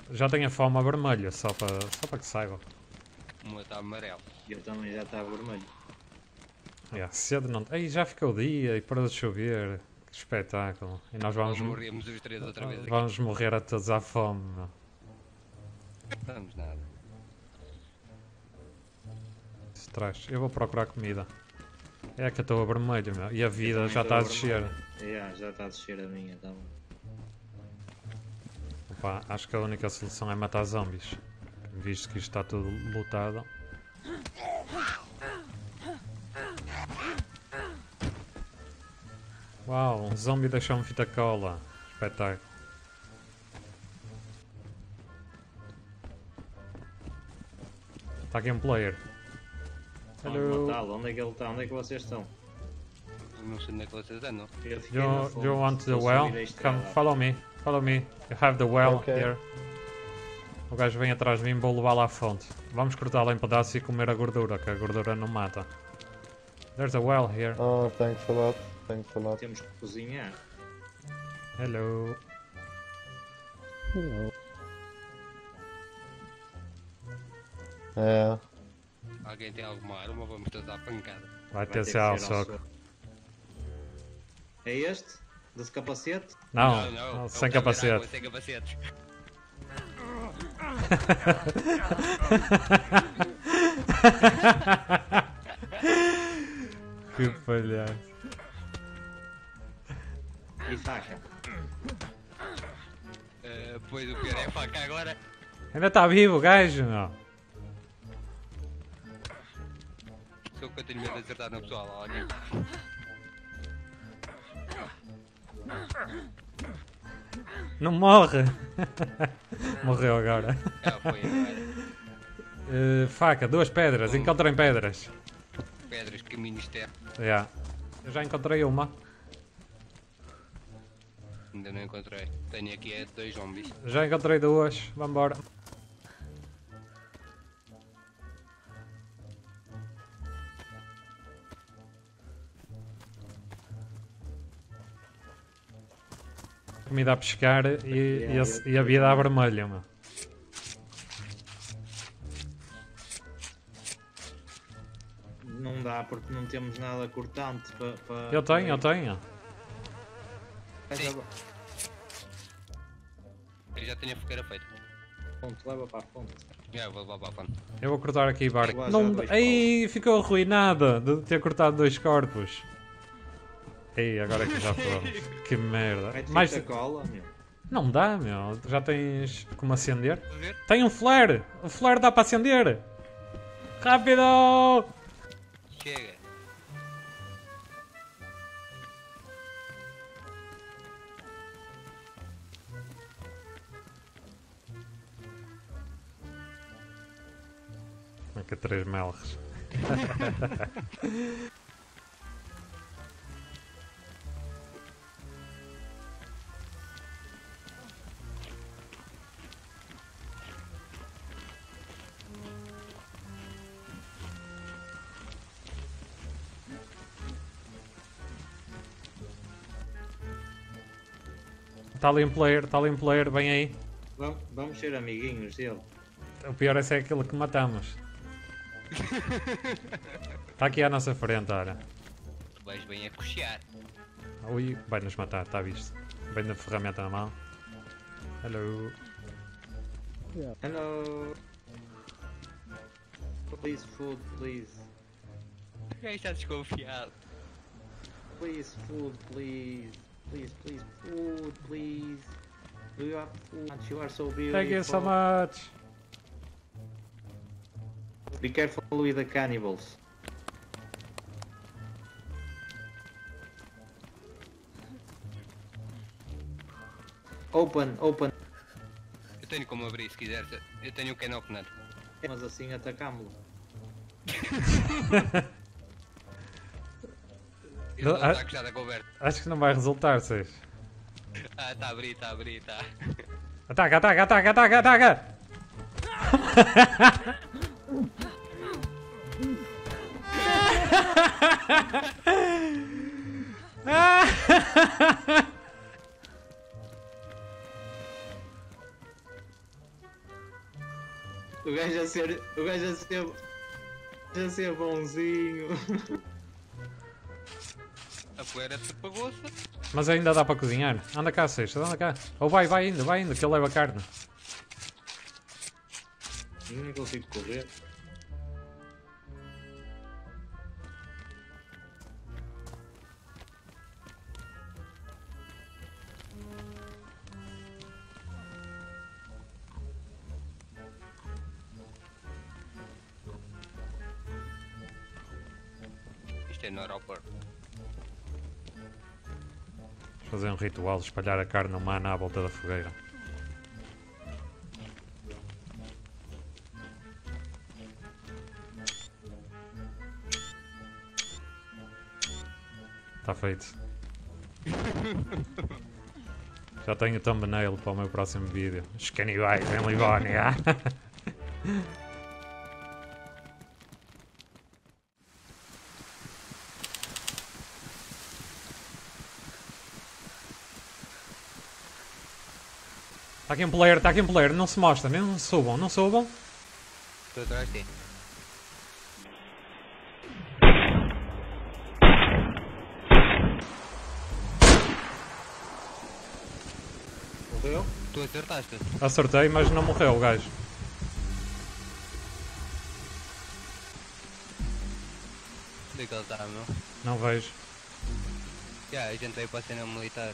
Já tenho a fome a vermelha, só para que saiba. O meu está amarelo. Eu também já está vermelho. Cedo não. Ei, já ficou dia e parou de chover. Que espetáculo. E nós vamos. Morremos os três outra vez aqui. Vamos morrer a todos à fome, meu. Vamos nada. Se traz. Eu vou procurar comida. É que eu estou a vermelho, meu. E a vida já está a descer. Já está a descer a minha, tá bom. Opa, acho que a única solução é matar zombies. Visto que isto está tudo lutado. Uau, um zombie deixou-me fita cola. Espetáculo. Está aqui um player. Vamos matá-lo. Onde é que ele está? Onde é que vocês estão? Não sei onde é que vocês andam. Eu fiquei na fonte. You want the Estou a well? subir a Come, estrada. follow me. Follow me. You have the well Ok. here. O gajo vem atrás de mim, vou levá-lo à fonte. Vamos cortá-lo em pedaços e comer a gordura, que a gordura não mata. There's a well here. Oh, thanks a lot. Thanks a lot. Temos que cozinhar. Hello. É. Alguém tem alguma arma? Vamos todos à pancada. Vai Vai ter ter ser ao que ser ao soco. soco. É este? Desse capacete? Não, sem capacete. Sem capacete. Que palhaço. E faca. Pois o pior é a faca agora. Ainda está vivo o gajo, meu. Só que eu tenho medo de acertar no pessoal. Alguém. Não morre. Morreu agora. Já foi agora. Faca, 2 pedras. Encontrem pedras. Pedras, caminhos terra. Yeah. Eu já encontrei uma. Ainda não encontrei. Tenho aqui 2 zombies. Já encontrei 2. Vambora. Comida a pescar e a vida a vermelho, meu. Não dá porque não temos nada cortante para. Eu tenho. Sim. Eu já tenho a fogueira feita. Fonte, leva para a fonte. Já vou levar para a fonte. Eu vou cortar aqui barco. Lá já Não, dois ei, ficou arruinada de ter cortado 2 corpos. Ei, agora é que já fomos. Que merda. Vai Mais... ter cola, meu. Não dá, meu. Já tens como acender? Estás a ver? Tem um flare! O flare dá para acender! Rápido! Chega. Marca 3 melres. Está ali um player, vem aí. Vamos ser amiguinhos dele. O pior é ser aquele que matamos. Está aqui à nossa frente, olha. Tu vais bem a coxear. Ui, vai nos matar, está visto. Vem da ferramenta na mão. Hello. Hello. Please food, please. O gajo está desconfiado. Please food, please. Please, please, food, please. Do you have food? You are so beautiful. Thank you so much. Be careful with the cannibals. Open. Eu tenho como abrir se quiseres. Eu tenho o can opener. Mas assim atacámos-lo. Eu não Ah. está a gostar da conversa. Acho que não vai resultar, Seis. Ah, está a abrir, está a abrir, está. Ataca! O gajo a ser. O gajo a ser bonzinho. A poeira se apagou-se. Mas ainda dá para cozinhar. Anda cá, Seixas, anda cá. Ou vai indo, que ele leva carne. Nem consigo correr. Isto é no aeroporto. Fazer um ritual de espalhar a carne humana à volta da fogueira. Está feito. Já tenho o thumbnail para o meu próximo vídeo. Os canibais em Livónia. Está aqui um player, não se mostra, não subam, não subam. Estou atrás de ti. Morreu? Tu acertaste. Acertei, mas não morreu o gajo. Onde é que ele está, meu? Não vejo. Já, a gente veio para a cena militar.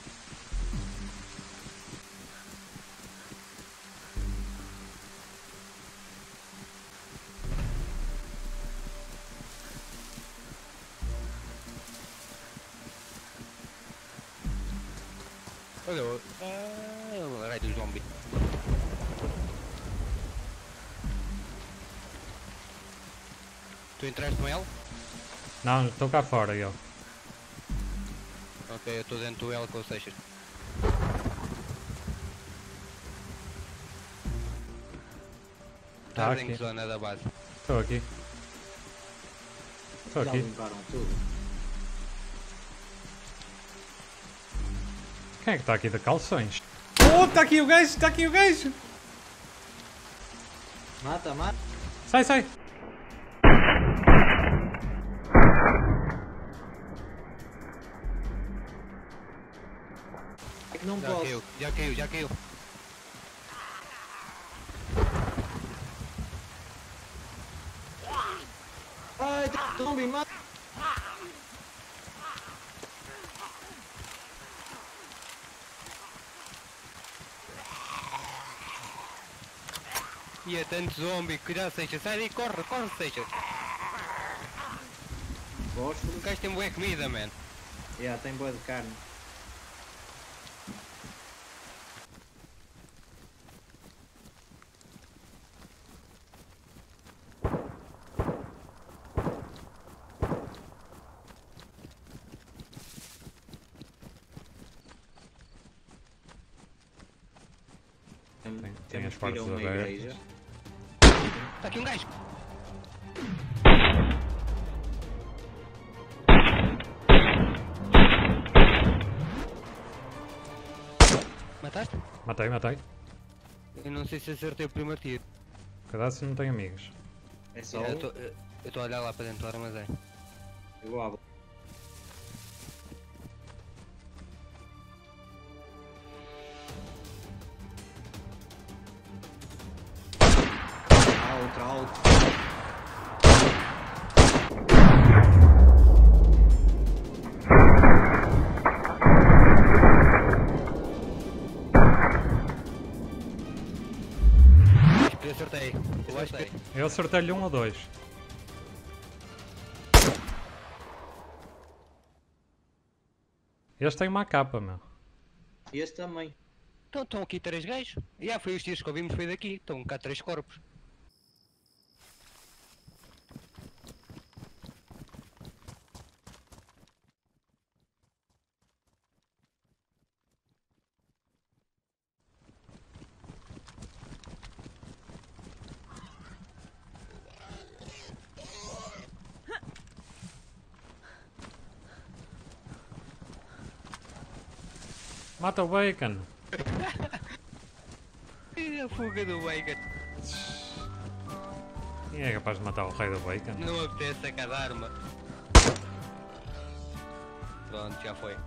Olha, o raio do zombie. Tu entraste com ele? Não, estou cá fora, eu. Ok, eu estou dentro do L com o Seixas. Tá Estás em aqui. que zona da base? Estou aqui. Estou Já aqui. limparam tudo. Quem é que está aqui de calções? Oh, está aqui o gajo, está aqui o gajo! Mata, mata. Sai, sai! É que não Já posso. caiu, já caiu, já caiu. Ai, tem zombie, mata. E é tanto zombie que já Seixas, sai daí, corre, corre Seixas. Gosto. O gajo tem boa comida, man. Tem boa de carne. Tem as Temos que ir portas a uma abertas. igreja. Está aqui um gajo. Mataste? Matei, matei. Eu não sei se acertei o primeiro tiro. Cuidado se não tem amigos. É só Eu um. estou a olhar lá para dentro do armazém. Eu vou abrir. Outra, outra. Eu acertei. Eu acertei. Eu acertei-lhe um ou dois. Este tem uma capa, meu. E este também. Então estão aqui 3 gajos. Já foi os tiros que ouvimos, foi daqui. Estão cá 3 corpos. Mata o bacon. E a fuga do Bacon. Quem é capaz de matar o rei do bacon? Não me apetece sacar da arma. Pronto, já foi.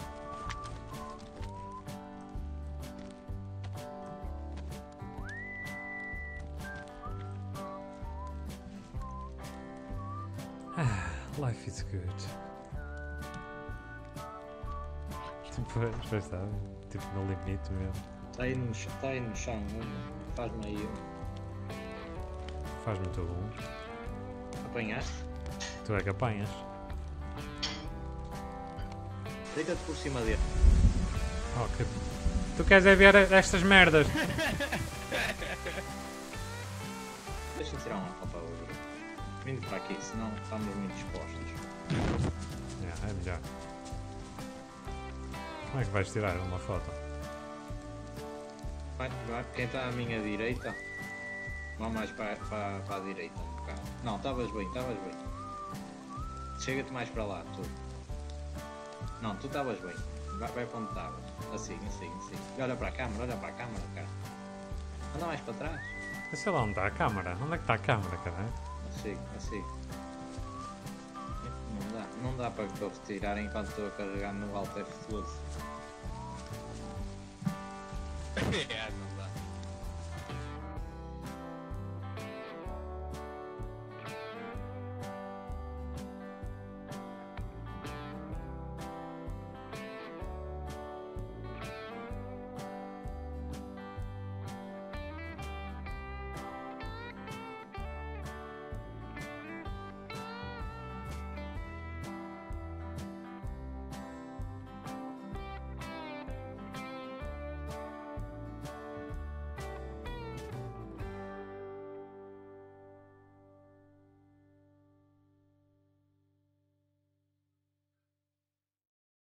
Life is good. Tipo, já está. Tipo, no limite mesmo. Está aí no chão, faz-me aí um. Faz muito bom. Apanhaste? Tu é que apanhas. Deita-te por cima dele. Oh, que... Tu queres é ver estas merdas? Deixa-me tirar uma foto agora. Vindo para aqui, senão estamos muito expostos. É melhor. Como é que vais tirar uma foto? Vai, quem está à minha direita, vá mais para a direita um bocado. Não, estavas bem. Chega-te mais para lá, tu. Não, tu estavas bem. Vai para onde estavas. Assim. Olha para a câmara, cara. Anda mais para trás. Eu sei lá onde está a câmara. Onde é que está a câmara, caralho? Assim. Não dá para eu retirar enquanto estou a carregar no Alt F12. É, não.